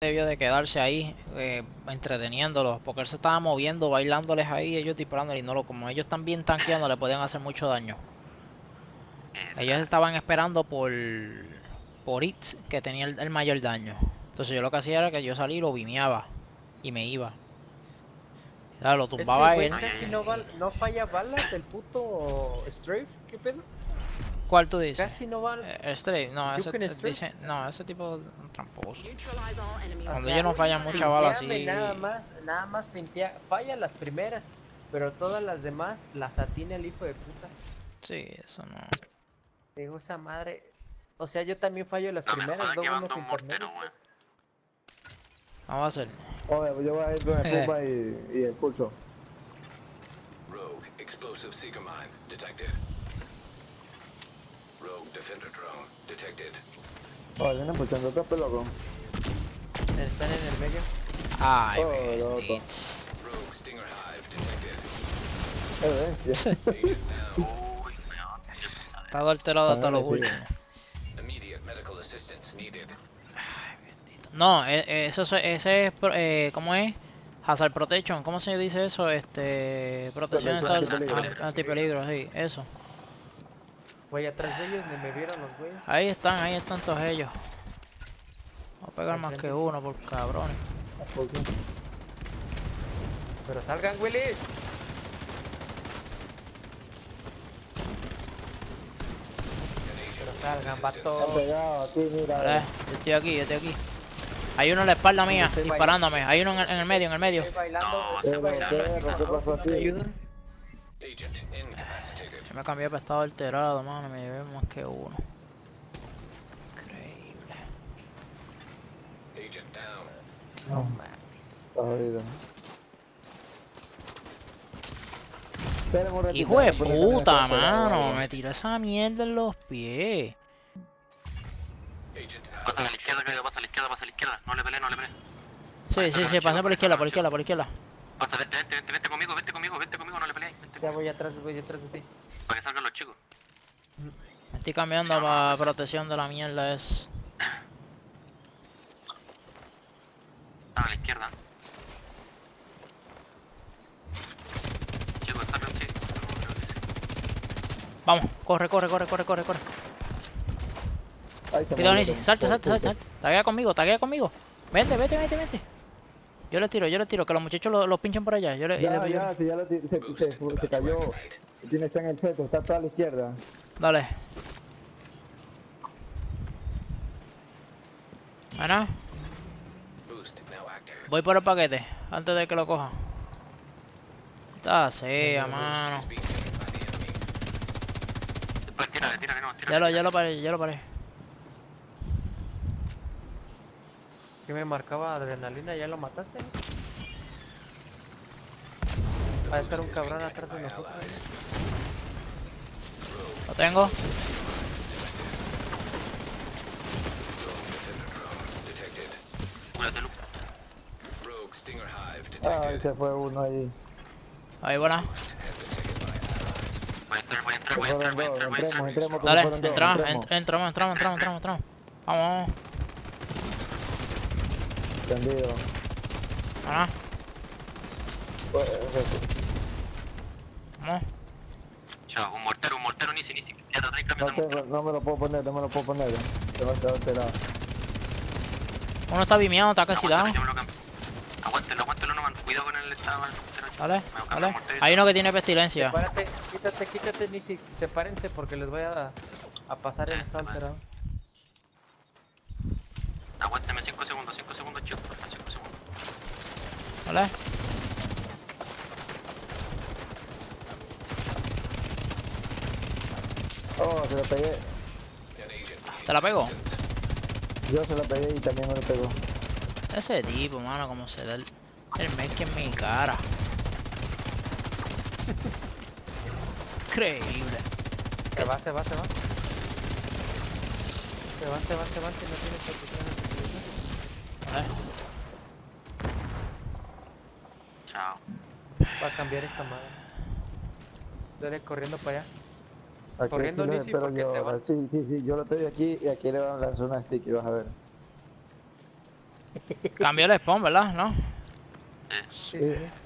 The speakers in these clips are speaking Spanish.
debió de quedarse ahí entreteniéndolos, porque él se estaba moviendo, bailándoles ahí, ellos disparándoles y no como ellos están bien tanqueando, le podían hacer mucho daño. Ellos estaban esperando por It, que tenía el mayor daño. Entonces yo lo que hacía era que yo salí y lo vimeaba y me iba. Claro, lo Este tumbaba a güey él. casi no falla balas, el puto Strafe, ¿qué pedo? ¿Cuál tú dices? Casi no va. Stray, no, ese Juken Strafe. dice, no, ese tipo es un tramposo. O Cuando ellos sea, no fallan mucha bala finteame así. nada más fintea. Falla las primeras, pero todas las demás las atina el hijo de puta. Sí, eso no. Digo, esa madre. O sea, yo también fallo las No me primeras, jodas que luego van unos dos intermedios. morteros, weón. Vamos a hacer. Oye, yo voy a ir con el Pumba y el pulso. Rogue explosive seeker mine detected. Rogue defender drone detected. Oye, vienen puchando otro loco. Están en el medio. Ay, loco. benditos. Rogue stinger hive Bestia. detected. Agent down. Uy, weón. Yo pensaba Está alterado hasta lo Sí. último. Immediate medical assistance needed. No, ese es, ¿cómo es? Hazard Protection, ¿cómo se dice eso? Protección antipeligro, sí, eso. Voy atrás de ellos, ni me vieron los güeyes. Ahí están todos ellos. Voy a pegar más que uno por cabrones. Pero salgan, Willy. Pero salgan, vato. Pegado aquí, mira. Vale, yo estoy aquí. Hay uno en la espalda mía, disparándome. Hay uno en el medio, Estoy bailando, No, estoy bailando. ¿Qué pasó aquí? ¿Me ayudan? Agent incapacitated. Yo me cambié para estado alterado, mano. Me llevé más que uno. Increíble. Agent down. No mames. Está jodido. Esperen un ratito, Hijo de voy a poner puta, también esta mano. pelota. Me tiró esa mierda en los pies. Agent pasa a la izquierda, Claudio, pasa a la izquierda, pasa a la izquierda. No le pelees, no le pelees. Sí, pasé por la izquierda, por la izquierda, por la izquierda. Pasa, vente conmigo, no le pelees. Ya voy atrás de ti. Para que salgan los chicos. Me estoy cambiando para protección de la mierda es. Están a la izquierda. Chicos, salgan, sí. Vamos, corre. Ahí se Cuidado, movió. Nisi, salte. Taguea conmigo. Vente. Yo le tiro, que los muchachos lo pinchan por allá. Se cayó. Tiene está en el seto, está toda a la izquierda. Dale. Bueno, boost now active. voy por el paquete, antes de que lo coja. Está sea, Boost mano. is being taken by the enemy. Después tírale, no, tírale. Ya lo paré. ¿Qué me marcaba adrenalina? ¿Ya lo mataste? Va a estar un cabrón atrás de nosotros. Lo tengo. Detected. Cúrate, Lu. Rogue stinger hive Ay, detected. se fue uno ahí. Ahí, buena. Voy a entrar. Entremos. Dale, fueron dos, entramos. Vamos. Entendido. Bueno, vamos. Chao, un mortero, ni si. Ya te traes cambio de mortero. No me lo puedo poner. Se va a estar alterado. Uno está bimeado, está casi dado. Aguántelo nomás. Cuidado con el estado del mortero. Dale. Hay uno que tiene pestilencia. Sepárate, quítate, Nisi. Sepárense porque les voy a pasar el estado alterado. Aguántame 5 segundos, chicos, porfa, 5 segundos. Vale. Oh, se lo pegué. An agent. ¿Te la pego? Yo se lo pegué y también me lo pegó. Ese tipo, mano, como se da el make en mi cara. Increíble. Se va. Se va, si no tiene protección. Vale. Chao. Va a cambiar esta madre. Dale corriendo para allá. Aquí Corriendo, lo Nisi, espero porque yo. te van. Sí, yo lo estoy aquí y aquí le van a lanzar una stick y vas a ver. Cambió el spawn, ¿verdad? ¿No? Sí, sí, sí.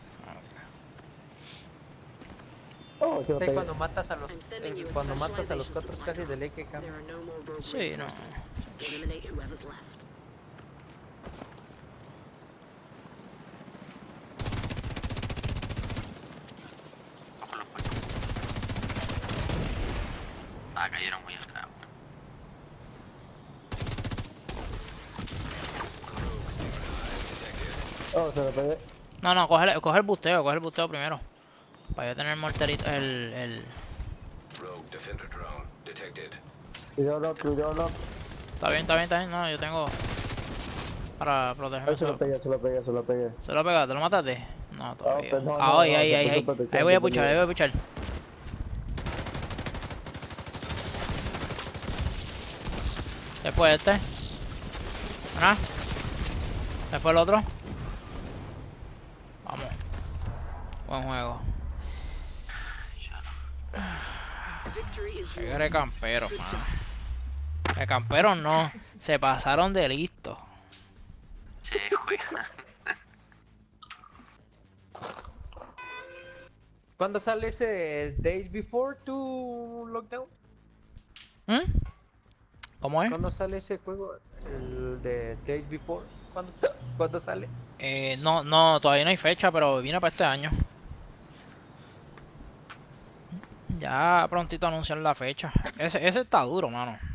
Oh, se lo Sí, pegué. cuando matas a los cuatro casi de ley que cambia. Sí, no. Ojo los puestos. Ah, cayeron muy atrás. Oh, se lo pegué. No, coge el busteo primero. Para yo tener el morterito, el... Rogue defender drone detected. Cuidado, lock, cuidado, lock. Está bien, no, yo tengo... Para protegerme. Ahí se lo pegué, se lo pegué, se lo pegué. ¿Se lo pegaste? ¿Lo mataste? No, todavía. pues no, Ah, no, ahí, no, ahí, se ahí, puso ahí. protección, Ahí voy a se puchar, puso. ahí voy a puchar. Después este. ¿Ah? Después el otro. Vamos. Buen juego. Qué de camperos, mano. De camperos no. Se pasaron de listo. Sí, juega. ¿Cuándo sale ese Days Before to Lockdown? ¿Mm? ¿Cómo es? ¿Cuándo sale ese juego? El de Days Before. ¿Cuándo sale? No, todavía no hay fecha, pero viene para este año. Ya prontito anuncian la fecha. Ese está duro, mano.